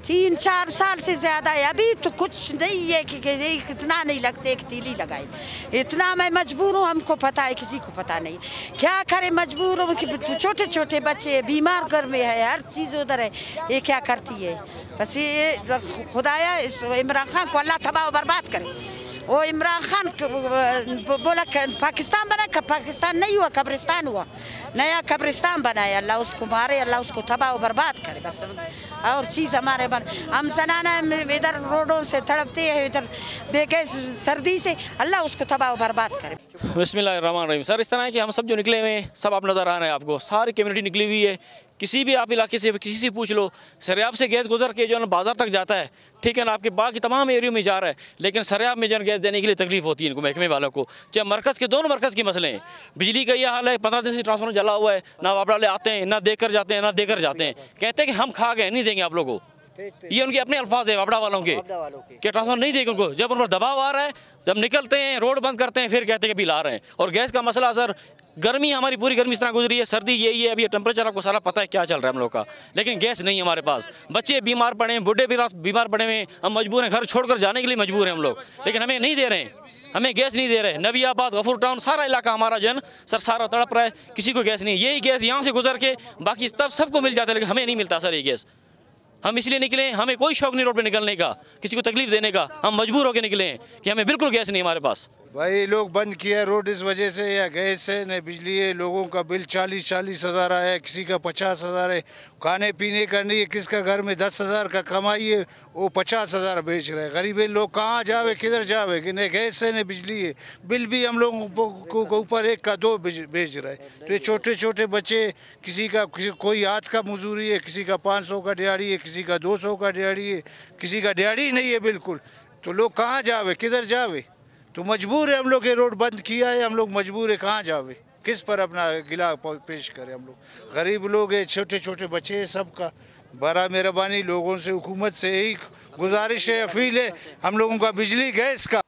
3-4 साल से ज़्यादा है। अभी तो कुछ नहीं है कि इतना नहीं लगते, एक तीली लगाई। इतना मैं मजबूर हूँ, हमको पता है, किसी को पता नहीं। क्या करे, मजबूर हूँ कि छोटे छोटे बच्चे बीमार घर में है, हर चीज़ उधर है। ये क्या करती है? बस ये खुदाया इमरान खान को अल्लाह तबाह बर्बाद करे। वो इमरान खान बोला पाकिस्तान बना, पाकिस्तान नहीं हुआ, कब्रिस्तान हुआ। नया कब्रिस्तान बनाया, अल्लाह उसको मारे, अल्लाह उसको तबाह और बर्बाद करे। बस और चीज़ हमारे बन, हम जनाना इधर रोडों से तड़पते हैं, इधर बेगैस सर्दी से, अल्लाह उसको तबाह और बर्बाद करे। बिस्मिल्लाहिर्रहमानिर्रहीम। सर, इस तरह है कि हम सब जो निकले हुए हैं, सब आप नज़र आ रहे हैं आपको, सारी कम्युनिटी निकली हुई है। किसी भी आप इलाके से किसी से पूछ लो, सरयाब से गैस गुजर के जो है बाज़ार तक जाता है, ठीक है ना, आपके बाग की तमाम एरियो में जा रहा है, लेकिन सरयाब में जो गैस देने के लिए तकलीफ होती है इनको, महकमे वालों को। चाहे मरकज़ के, दोनों मरकज़ के मसले हैं। बिजली का यह हाल है, 15 दिन से ट्रांसफार्मर जला हुआ है, ना वापड़ा वाले आते हैं, ना देकर जाते हैं, ना देकर जाते हैं। कहते हैं कि हम खा गए, नहीं देंगे आप लोगों को। ये उनके अपने अल्फाज है वापड़ा वालों के, कि ट्रांसफार्मर नहीं देंगे उनको। जब उन पर दबाव आ रहा है, जब निकलते हैं, रोड बंद करते हैं, फिर कहते हैं कि बिल आ रहे हैं। और गैस का मसला सर, गर्मी, हमारी पूरी गर्मी इस तरह गुजरी है, सर्दी यही है। अभी ये टेम्परेचर आपको सारा पता है क्या चल रहा है हम लोग का, लेकिन गैस नहीं है हमारे पास। बच्चे बीमार पड़े हैं, बूढ़े भी बीमार पड़े हुए हैं, हम मजबूर हैं, घर छोड़कर जाने के लिए मजबूर हैं हम लोग, लेकिन हमें नहीं दे रहे हैं, हमें गैस नहीं दे रहे। नबियाबाद, गफूर टाउन, सारा इलाका हमारा जन सर सारा तड़प रहा है, किसी को गैस नहीं है। यही गैस यहाँ से गुजर के बाकी तब सबको मिल जाता है, लेकिन हमें नहीं मिलता सर ये गैस। हम इसलिए निकले, हमें कोई शौक नहीं रोड पे निकलने का, किसी को तकलीफ देने का। हम मजबूर होकर निकले हैं कि हमें बिल्कुल गैस नहीं हमारे पास। भाई लोग बंद किया रोड इस वजह से, या गैस है न बिजली है। लोगों का बिल 40-40 हज़ार आया, किसी का 50 हज़ार है। खाने पीने का नहीं है, किसका घर में 10 हज़ार का कमाई है, वो 50 हज़ार बेच रहे हैं। गरीब लोग कहाँ जावे, किधर जावे, कि न गैस है न बिजली है। बिल भी हम लोगों को ऊपर 1 का 2 बेच रहे हैं। तो ये छोटे छोटे बच्चे, किसी कोई हाथ का मजदूरी है, किसी का 500 का दिहाड़ी है, किसी का 200 का दिहाड़ी है, किसी का दिहाड़ी नहीं है बिल्कुल। तो लोग कहाँ जावे, किधर जावे? तो मजबूर है हम लोग, ये रोड बंद किया है, हम लोग मजबूर है, कहाँ जावे, किस पर अपना गिला पेश करें। हम लोग गरीब लोग हैं, छोटे छोटे बच्चे हैं, सबका बड़ा मेहरबानी लोगों से, हुकूमत से यही गुजारिश है, अपील है हम लोगों का बिजली गैस का